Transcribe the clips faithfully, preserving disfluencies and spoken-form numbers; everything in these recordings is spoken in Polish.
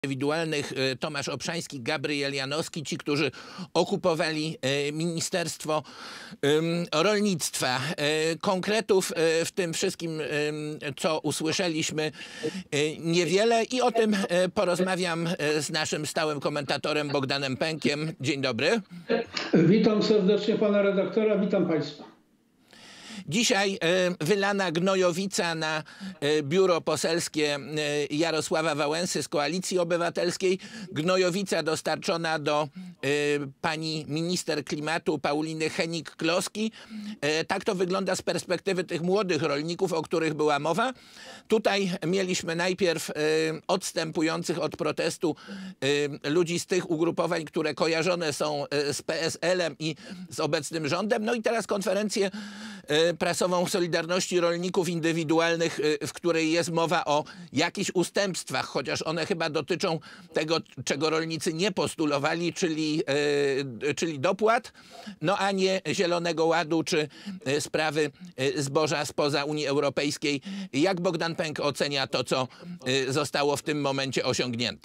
indywidualnych, Tomasz Obszański, Gabriel Janowski, ci, którzy okupowali Ministerstwo Rolnictwa. Konkretów w tym wszystkim, co usłyszeliśmy, niewiele i o tym porozmawiam z naszym stałym komentatorem Bogdanem Pękiem. Dzień dobry. Witam serdecznie pana redaktora, witam państwa. Dzisiaj wylana gnojowica na biuro poselskie Jarosława Wałęsy z Koalicji Obywatelskiej. Gnojowica dostarczona do pani minister klimatu Pauliny Hennig-Kloski. Tak to wygląda z perspektywy tych młodych rolników, o których była mowa. Tutaj mieliśmy najpierw odstępujących od protestu ludzi z tych ugrupowań, które kojarzone są z P S L-em i z obecnym rządem. No i teraz konferencję prasową Solidarności Rolników Indywidualnych, w której jest mowa o jakichś ustępstwach, chociaż one chyba dotyczą tego, czego rolnicy nie postulowali, czyli, yy, czyli dopłat, no a nie Zielonego Ładu czy sprawy zboża spoza Unii Europejskiej. Jak Bogdan Pęk ocenia to, co zostało w tym momencie osiągnięte?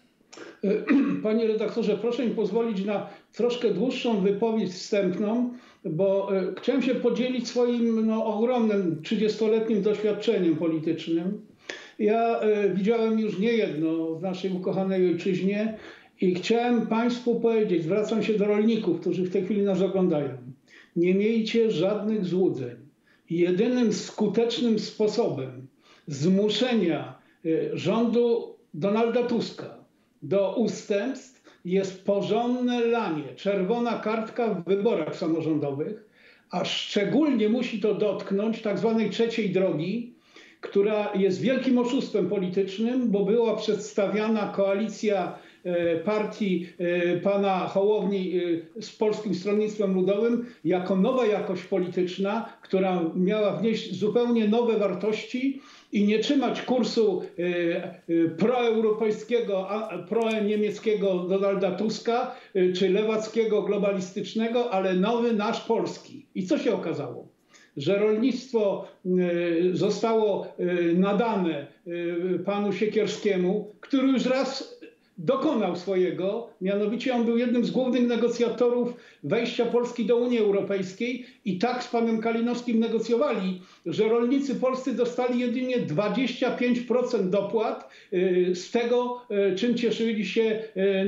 Panie redaktorze, proszę mi pozwolić na troszkę dłuższą wypowiedź wstępną, bo e, chciałem się podzielić swoim no, ogromnym trzydziestoletnim doświadczeniem politycznym. Ja e, widziałem już niejedno w naszej ukochanej ojczyźnie i chciałem państwu powiedzieć, zwracam się do rolników, którzy w tej chwili nas oglądają. Nie miejcie żadnych złudzeń. Jedynym skutecznym sposobem zmuszenia e, rządu Donalda Tuska do ustępstw jest porządne lanie, czerwona kartka w wyborach samorządowych, a szczególnie musi to dotknąć tak zwanej trzeciej drogi, która jest wielkim oszustwem politycznym, bo była przedstawiana koalicja e, partii e, pana Hołowni e, z Polskim Stronnictwem Ludowym jako nowa jakość polityczna, która miała wnieść zupełnie nowe wartości i nie trzymać kursu y, y, proeuropejskiego, a, proniemieckiego Donalda Tuska, y, czy lewackiego, globalistycznego, ale nowy nasz polski. I co się okazało? Że rolnictwo y, zostało y, nadane y, panu Siekierskiemu, który już raz dokonał swojego, mianowicie on był jednym z głównych negocjatorów wejścia Polski do Unii Europejskiej i tak z panem Kalinowskim negocjowali, że rolnicy polscy dostali jedynie dwadzieścia pięć procent dopłat z tego, czym cieszyli się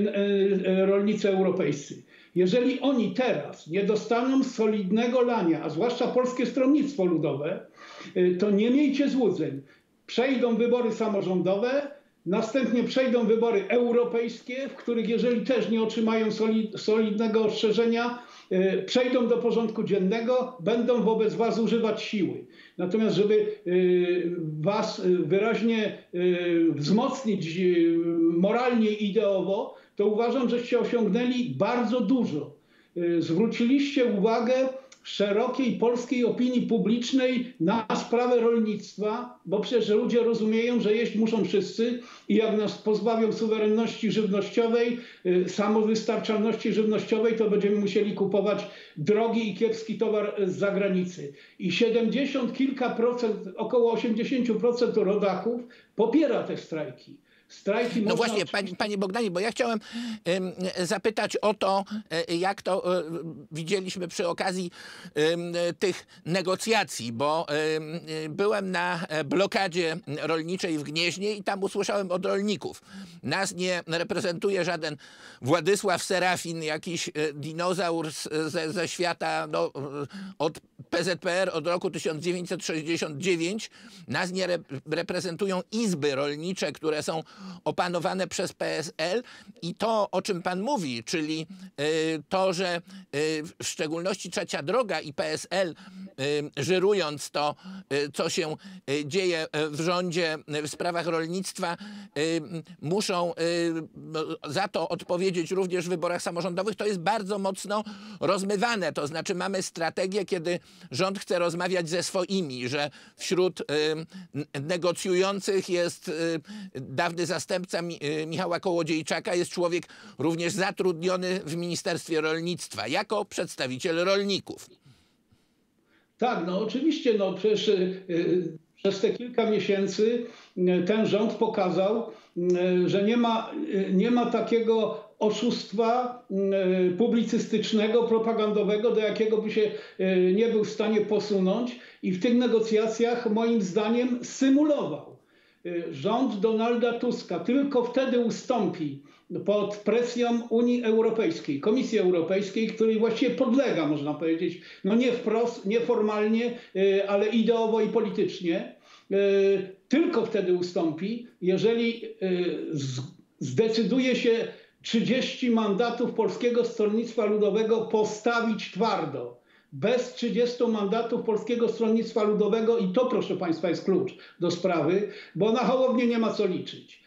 rolnicy europejscy. Jeżeli oni teraz nie dostaną solidnego lania, a zwłaszcza Polskie Stronnictwo Ludowe, to nie miejcie złudzeń. Przejdą wybory samorządowe, następnie przejdą wybory europejskie, w których jeżeli też nie otrzymają solidnego ostrzeżenia, yy, przejdą do porządku dziennego, będą wobec was używać siły. Natomiast żeby yy, was wyraźnie yy, wzmocnić yy, moralnie i ideowo, to uważam, żeście osiągnęli bardzo dużo. Yy, zwróciliście uwagę szerokiej polskiej opinii publicznej na sprawę rolnictwa, bo przecież ludzie rozumieją, że jeść muszą wszyscy i jak nas pozbawią suwerenności żywnościowej, samowystarczalności żywnościowej, to będziemy musieli kupować drogi i kiepski towar z zagranicy. I siedemdziesiąt kilka procent, około osiemdziesiąt procent rodaków popiera te strajki. Strajki no właśnie, panie, panie Bogdanie, bo ja chciałem y, zapytać o to, y, jak to y, widzieliśmy przy okazji y, tych negocjacji, bo y, y, byłem na blokadzie rolniczej w Gnieźnie i tam usłyszałem od rolników. Nas nie reprezentuje żaden Władysław Serafin, jakiś y, dinozaur ze, ze świata no, od P Z P R od roku tysiąc dziewięćset sześćdziesiąt dziewięć. Nas nie rep reprezentują izby rolnicze, które są opanowane przez P S L i to, o czym pan mówi, czyli y, to, że y, w szczególności Trzecia Droga i P S L, y, żyrując to, y, co się y, dzieje w rządzie y, w sprawach rolnictwa, y, muszą y, za to odpowiedzieć również w wyborach samorządowych, to jest bardzo mocno rozmywane. To znaczy mamy strategię, kiedy rząd chce rozmawiać ze swoimi, że wśród y, negocjujących jest y, dawny zastępca Mi Michała Kołodziejczaka, jest człowiek również zatrudniony w Ministerstwie Rolnictwa jako przedstawiciel rolników. Tak, no oczywiście, no przecież y, przez te kilka miesięcy ten rząd pokazał, że nie ma, nie ma takiego oszustwa publicystycznego, propagandowego, do jakiego by się nie był w stanie posunąć i w tych negocjacjach moim zdaniem symulował. Rząd Donalda Tuska tylko wtedy ustąpi pod presją Unii Europejskiej, Komisji Europejskiej, której właściwie podlega, można powiedzieć, no nie wprost, nieformalnie, ale ideowo i politycznie. Tylko wtedy ustąpi, jeżeli zdecyduje się trzydzieści mandatów Polskiego Stronnictwa Ludowego postawić twardo. Bez trzydziestu mandatów Polskiego Stronnictwa Ludowego, i to, proszę państwa, jest klucz do sprawy, bo na Hołownię nie ma co liczyć.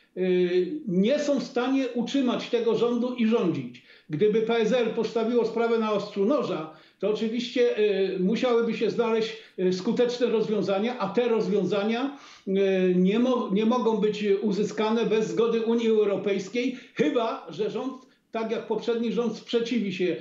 Nie są w stanie utrzymać tego rządu i rządzić. Gdyby P S L postawiło sprawę na ostrzu noża, to oczywiście musiałyby się znaleźć skuteczne rozwiązania, a te rozwiązania nie, mo nie mogą być uzyskane bez zgody Unii Europejskiej, chyba że rząd, tak jak poprzedni rząd, sprzeciwi się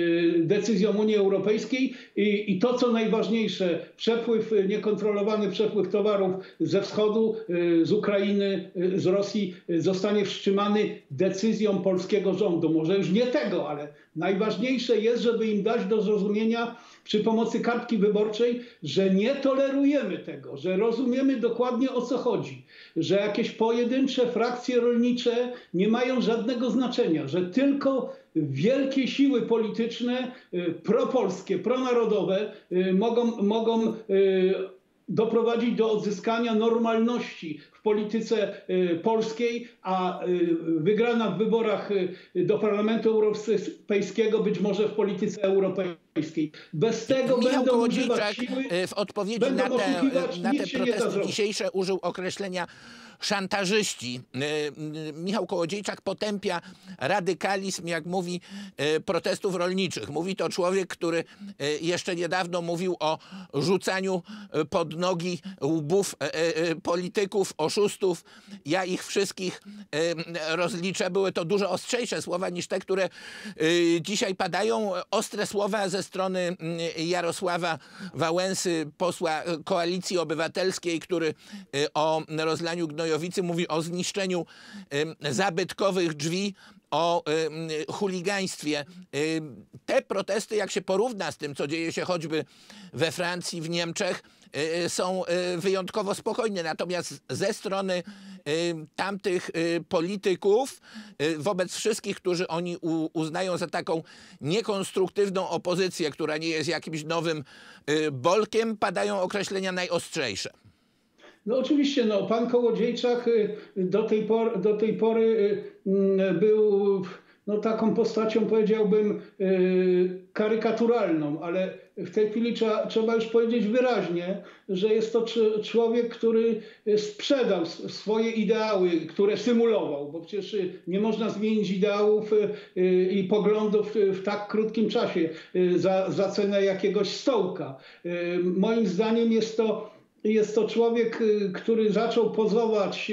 decyzjom Unii Europejskiej i, i to, co najważniejsze, przepływ, niekontrolowany przepływ towarów ze wschodu, z Ukrainy, z Rosji zostanie wstrzymany decyzją polskiego rządu. Może już nie tego, ale najważniejsze jest, żeby im dać do zrozumienia przy pomocy kartki wyborczej, że nie tolerujemy tego, że rozumiemy dokładnie, o co chodzi, że jakieś pojedyncze frakcje rolnicze nie mają żadnego znaczenia, że tylko wielkie siły polityczne, propolskie, pronarodowe mogą, mogą doprowadzić do odzyskania normalności w polityce polskiej, a wygrana w wyborach do Parlamentu Europejskiego być może w polityce europejskiej. Bez tego Michał będą Kołodziejczak używać siły, w odpowiedzi będą na te, oszukiwać, na nic te się nie da protesty zrobić. dzisiejsze użył określenia szantażyści. Michał Kołodziejczak potępia radykalizm, jak mówi, protestów rolniczych. Mówi to człowiek, który jeszcze niedawno mówił o rzucaniu pod nogi łbów polityków, oszustów. Ja ich wszystkich rozliczę. Były to dużo ostrzejsze słowa niż te, które dzisiaj padają. Ostre słowa ze strony Jarosława Wałęsy, posła Koalicji Obywatelskiej, który o rozlaniu gnojowicy mówi o zniszczeniu zabytkowych drzwi, o chuligaństwie. Te protesty, jak się porówna z tym, co dzieje się choćby we Francji, w Niemczech, są wyjątkowo spokojne. Natomiast ze strony tamtych polityków, wobec wszystkich, którzy oni uznają za taką niekonstruktywną opozycję, która nie jest jakimś nowym bolkiem, padają określenia najostrzejsze. No oczywiście, no, pan Kołodziejczak do tej pory, do tej pory był no, taką postacią, powiedziałbym, karykaturalną, ale w tej chwili trzeba, trzeba już powiedzieć wyraźnie, że jest to człowiek, który sprzedał swoje ideały, które symulował, bo przecież nie można zmienić ideałów i poglądów w tak krótkim czasie za, za cenę jakiegoś stołka. Moim zdaniem jest to Jest to człowiek, który zaczął pozować,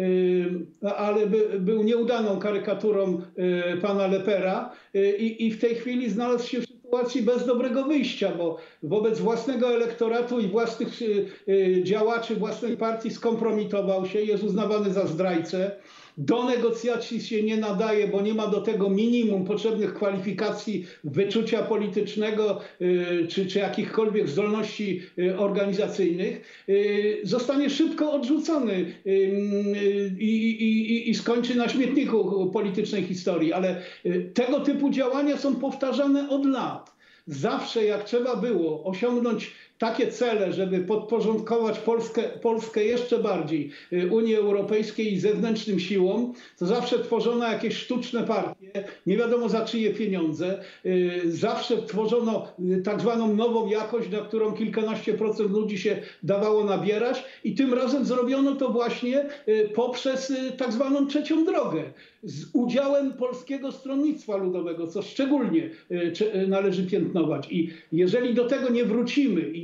ale by, był nieudaną karykaturą pana Lepera i, i w tej chwili znalazł się w sytuacji bez dobrego wyjścia, bo wobec własnego elektoratu i własnych działaczy własnej partii skompromitował się, jest uznawany za zdrajcę. Do negocjacji się nie nadaje, bo nie ma do tego minimum potrzebnych kwalifikacji, wyczucia politycznego czy, czy jakichkolwiek zdolności organizacyjnych. Zostanie szybko odrzucony i, i, i skończy na śmietniku politycznej historii. Ale tego typu działania są powtarzane od lat. Zawsze jak trzeba było osiągnąć takie cele, żeby podporządkować Polskę, Polskę jeszcze bardziej Unii Europejskiej i zewnętrznym siłom, to zawsze tworzono jakieś sztuczne partie, nie wiadomo za czyje pieniądze. Zawsze tworzono tak zwaną nową jakość, na którą kilkanaście procent ludzi się dawało nabierać i tym razem zrobiono to właśnie poprzez tak zwaną trzecią drogę. Z udziałem Polskiego Stronnictwa Ludowego, co szczególnie należy piętnować. I jeżeli do tego nie wrócimy i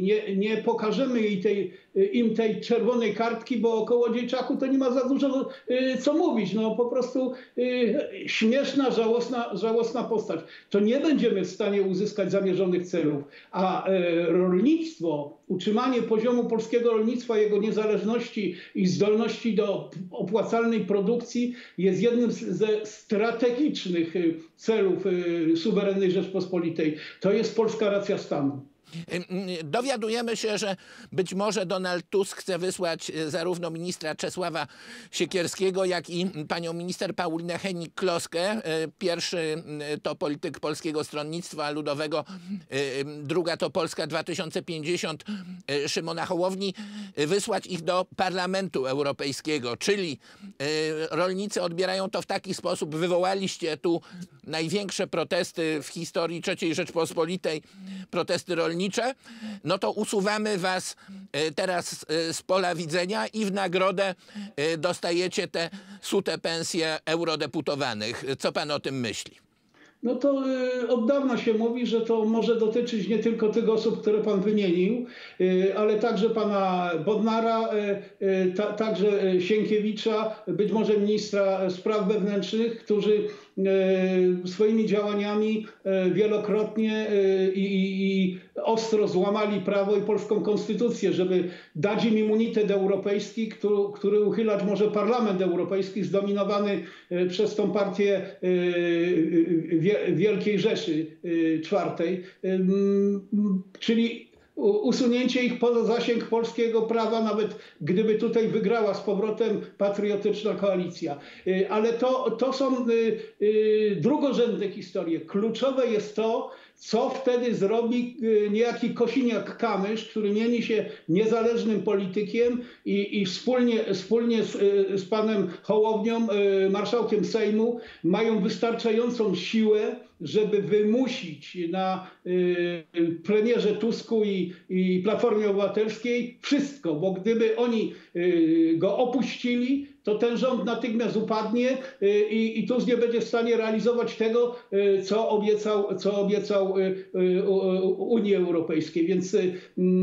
nie, nie pokażemy jej tej, im tej czerwonej kartki, bo o Kołodziejczaku to nie ma za dużo co mówić. No po prostu śmieszna, żałosna, żałosna postać. To nie będziemy w stanie uzyskać zamierzonych celów. A rolnictwo, utrzymanie poziomu polskiego rolnictwa, jego niezależności i zdolności do opłacalnej produkcji jest jednym ze strategicznych celów suwerennej Rzeczpospolitej. To jest polska racja stanu. Dowiadujemy się, że być może Donald Tusk chce wysłać zarówno ministra Czesława Siekierskiego, jak i panią minister Paulinę Hennig-Kloskę. Pierwszy to polityk Polskiego Stronnictwa Ludowego, druga to Polska dwa tysiące pięćdziesiąt Szymona Hołowni, wysłać ich do Parlamentu Europejskiego, czyli rolnicy odbierają to w taki sposób: wywołaliście tu największe protesty w historii trzeciej Rzeczpospolitej, protesty rolnicze, no to usuwamy was teraz z pola widzenia i w nagrodę dostajecie te sute pensje eurodeputowanych. Co pan o tym myśli? No to od dawna się mówi, że to może dotyczyć nie tylko tych osób, które pan wymienił, ale także pana Bodnara, ta, także Sienkiewicza, być może ministra spraw wewnętrznych, którzy swoimi działaniami wielokrotnie i, i, i ostro złamali prawo i polską konstytucję, żeby dać im immunitet europejski, który, który uchylać może Parlament Europejski zdominowany przez tą partię Wielkiej Rzeszy czwartej, czyli usunięcie ich poza zasięg polskiego prawa, nawet gdyby tutaj wygrała z powrotem patriotyczna koalicja. Ale to, to są drugorzędne historie. Kluczowe jest to, co wtedy zrobi niejaki Kosiniak-Kamysz, który mieni się niezależnym politykiem i, i wspólnie, wspólnie z, z panem Hołownią, marszałkiem Sejmu, mają wystarczającą siłę, żeby wymusić na y, premierze Tusku i, i Platformie Obywatelskiej wszystko, bo gdyby oni y, go opuścili, to ten rząd natychmiast upadnie y, i Tusk nie będzie w stanie realizować tego, y, co obiecał, co obiecał y, y, Unii Europejskiej. Więc y,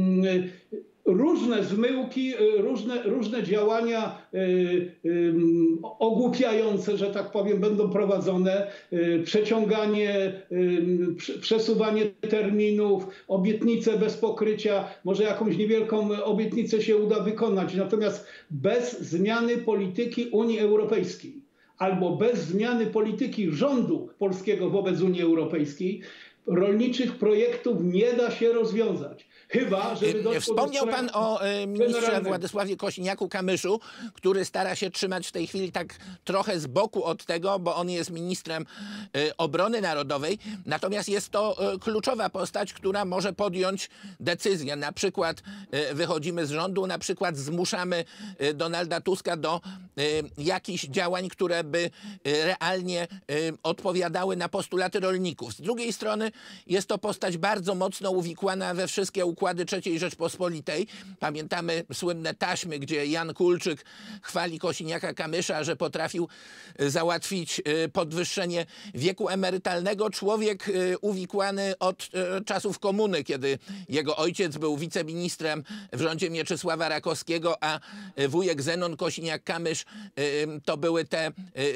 y, różne zmyłki, różne, różne działania y, y, ogłupiające, że tak powiem, będą prowadzone. Y, przeciąganie, y, przesuwanie terminów, obietnice bez pokrycia. Może jakąś niewielką obietnicę się uda wykonać. Natomiast bez zmiany polityki Unii Europejskiej albo bez zmiany polityki rządu polskiego wobec Unii Europejskiej rolniczych projektów nie da się rozwiązać. Chyba, żeby Wspomniał pan o ministrze Władysławie Kosiniaku-Kamyszu, który stara się trzymać w tej chwili tak trochę z boku od tego, bo on jest ministrem obrony narodowej. Natomiast jest to kluczowa postać, która może podjąć decyzję. Na przykład wychodzimy z rządu, na przykład zmuszamy Donalda Tuska do jakichś działań, które by realnie odpowiadały na postulaty rolników. Z drugiej strony jest to postać bardzo mocno uwikłana we wszystkie układy trzeciej Rzeczpospolitej. Pamiętamy słynne taśmy, gdzie Jan Kulczyk chwali Kosiniaka-Kamysza, że potrafił załatwić podwyższenie wieku emerytalnego. Człowiek uwikłany od czasów komuny, kiedy jego ojciec był wiceministrem w rządzie Mieczysława Rakowskiego, a wujek Zenon Kosiniak-Kamysz to były te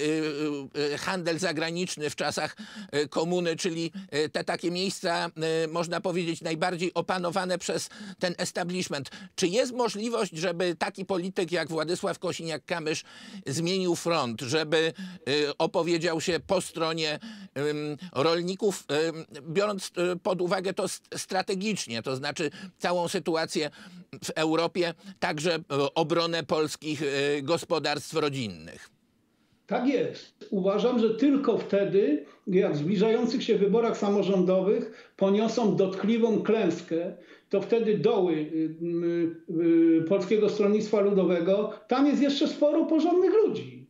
handel zagraniczny w czasach komuny, czyli te takie miejsca, można powiedzieć, najbardziej opanowane przez ten establishment. Czy jest możliwość, żeby taki polityk jak Władysław Kosiniak-Kamysz zmienił front, żeby opowiedział się po stronie rolników, biorąc pod uwagę to strategicznie, to znaczy całą sytuację w Europie, także obronę polskich gospodarstw rodzinnych? Tak jest. Uważam, że tylko wtedy, jak w zbliżających się wyborach samorządowych poniosą dotkliwą klęskę, to wtedy doły Polskiego Stronnictwa Ludowego, tam jest jeszcze sporo porządnych ludzi.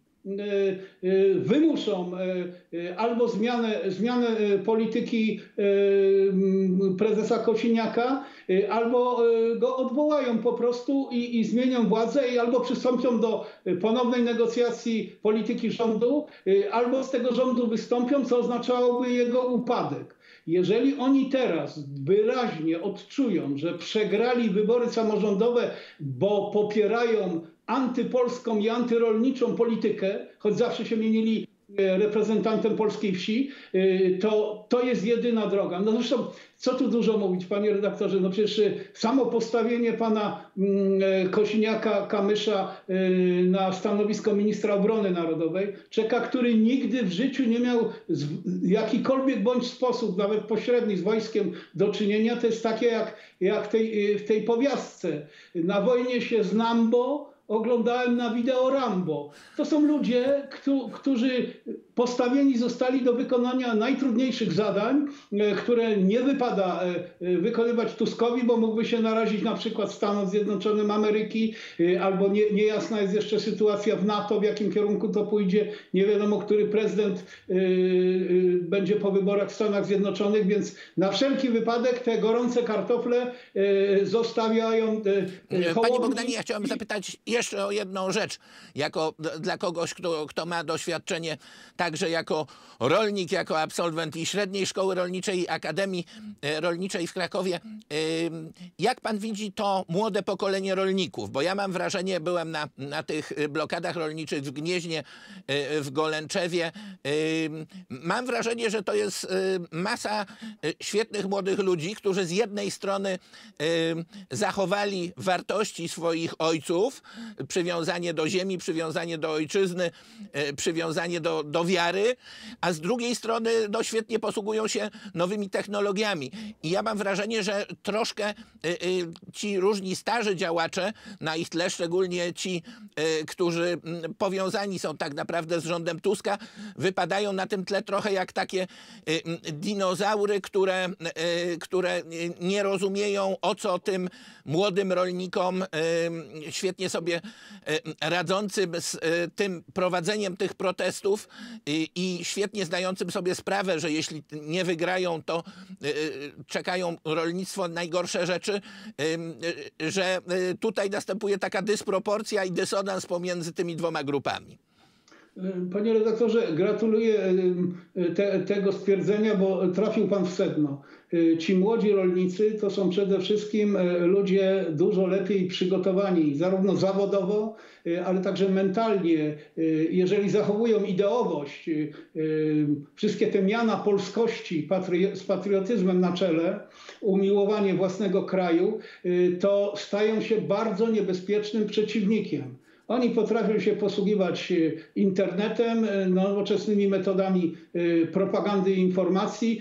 Wymuszą albo zmianę, zmianę polityki prezesa Kosiniaka, albo go odwołają po prostu i, i zmienią władzę, i albo przystąpią do ponownej negocjacji polityki rządu, albo z tego rządu wystąpią, co oznaczałoby jego upadek. Jeżeli oni teraz wyraźnie odczują, że przegrali wybory samorządowe, bo popierają antypolską i antyrolniczą politykę, choć zawsze się mienili reprezentantem polskiej wsi, to, to jest jedyna droga. No zresztą, co tu dużo mówić, panie redaktorze, no przecież samo postawienie pana Kosiniaka-Kamysza na stanowisko ministra obrony narodowej, człowieka, który nigdy w życiu nie miał w jakikolwiek bądź sposób, nawet pośredni, z wojskiem do czynienia, to jest takie jak, jak tej, w tej powiastce. Na wojnie się znam, bo oglądałem na wideo Rambo. To są ludzie, którzy postawieni zostali do wykonania najtrudniejszych zadań, które nie wypada wykonywać Tuskowi, bo mógłby się narazić na przykład Stanom Zjednoczonym Ameryki, albo nie, niejasna jest jeszcze sytuacja w NATO, w jakim kierunku to pójdzie. Nie wiadomo, który prezydent będzie po wyborach w Stanach Zjednoczonych, więc na wszelki wypadek te gorące kartofle zostawiają hołowni. Panie Bogdanie, ja chciałem zapytać jeszcze o jedną rzecz. Jako dla kogoś, kto, kto ma doświadczenie także jako rolnik, jako absolwent i Średniej Szkoły Rolniczej i Akademii Rolniczej w Krakowie. Jak pan widzi to młode pokolenie rolników? Bo ja mam wrażenie, byłem na, na tych blokadach rolniczych w Gnieźnie, w Golęczewie. Mam wrażenie, że to jest masa świetnych młodych ludzi, którzy z jednej strony zachowali wartości swoich ojców, przywiązanie do ziemi, przywiązanie do ojczyzny, przywiązanie do, do wiary, a z drugiej strony no, świetnie posługują się nowymi technologiami. I ja mam wrażenie, że troszkę y, y, ci różni starzy działacze, na ich tle szczególnie ci, y, którzy y, powiązani są tak naprawdę z rządem Tuska, wypadają na tym tle trochę jak takie y, y, dinozaury, które, y, które nie rozumieją, o co tym młodym rolnikom y, świetnie sobie radzącym z tym prowadzeniem tych protestów i, i świetnie zdającym sobie sprawę, że jeśli nie wygrają, to czekają rolnictwo najgorsze rzeczy, że tutaj następuje taka dysproporcja i dysonans pomiędzy tymi dwoma grupami. Panie redaktorze, gratuluję te, tego stwierdzenia, bo trafił pan w sedno. Ci młodzi rolnicy to są przede wszystkim ludzie dużo lepiej przygotowani, zarówno zawodowo, ale także mentalnie. Jeżeli zachowują ideowość, wszystkie te miana polskości z patriotyzmem na czele, umiłowanie własnego kraju, to stają się bardzo niebezpiecznym przeciwnikiem. Oni potrafią się posługiwać internetem, nowoczesnymi metodami propagandy i informacji,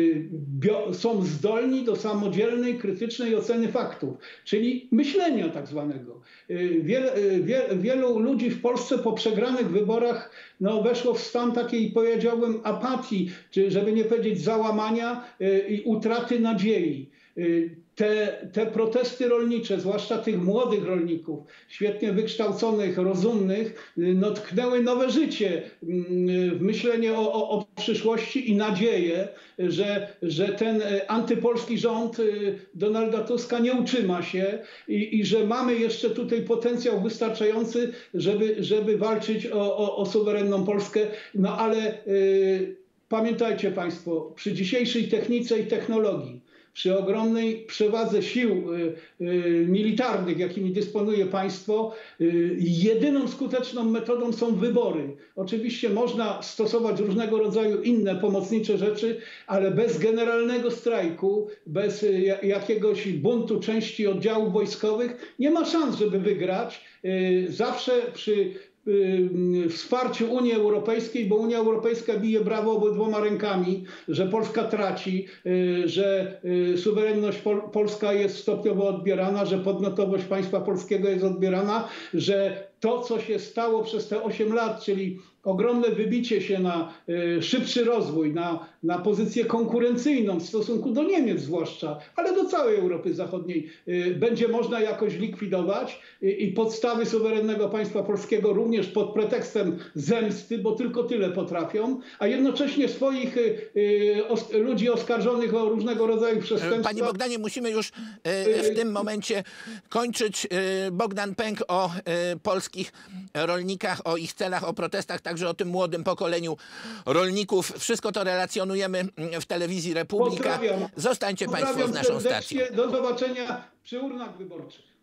są zdolni do samodzielnej, krytycznej oceny faktów, czyli myślenia tak zwanego. Wiele, wie, wielu ludzi w Polsce po przegranych wyborach no, weszło w stan takiej, powiedziałbym, apatii, czy żeby nie powiedzieć załamania i utraty nadziei. Te, te protesty rolnicze, zwłaszcza tych młodych rolników, świetnie wykształconych, rozumnych, no, tknęły nowe życie w myślenie o, o, o przyszłości i nadzieję, że, że ten antypolski rząd Donalda Tuska nie utrzyma się i, i że mamy jeszcze tutaj potencjał wystarczający, żeby, żeby walczyć o, o, o suwerenną Polskę. No ale y, pamiętajcie państwo, przy dzisiejszej technice i technologii, przy ogromnej przewadze sił y, y, militarnych, jakimi dysponuje państwo, y, jedyną skuteczną metodą są wybory. Oczywiście można stosować różnego rodzaju inne pomocnicze rzeczy, ale bez generalnego strajku, bez y, jakiegoś buntu części oddziałów wojskowych nie ma szans, żeby wygrać. Y, zawsze przy wsparciu Unii Europejskiej, bo Unia Europejska bije brawo obydwoma rękami, że Polska traci, że suwerenność pol polska jest stopniowo odbierana, że podmiotowość państwa polskiego jest odbierana, że to, co się stało przez te osiem lat, czyli ogromne wybicie się na y, szybszy rozwój, na, na pozycję konkurencyjną w stosunku do Niemiec zwłaszcza, ale do całej Europy Zachodniej, y, będzie można jakoś likwidować y, i podstawy suwerennego państwa polskiego również pod pretekstem zemsty, bo tylko tyle potrafią, a jednocześnie swoich y, y, os ludzi oskarżonych o różnego rodzaju przestępstwa. Panie Bogdanie, musimy już y, w tym momencie kończyć. Y, Bogdan Pęk o y, Polsce. polskich rolnikach, o ich celach, o protestach, także o tym młodym pokoleniu rolników. Wszystko to relacjonujemy w telewizji Republika. Pozdrawiam. Zostańcie Państwo z naszą stacją. Do zobaczenia przy urnach wyborczych.